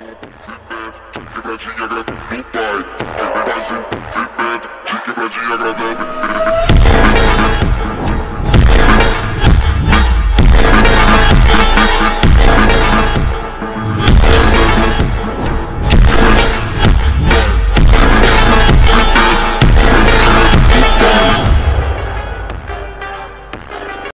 quebradinha agradando o pai. Faz um feedback de quebradinha agradando.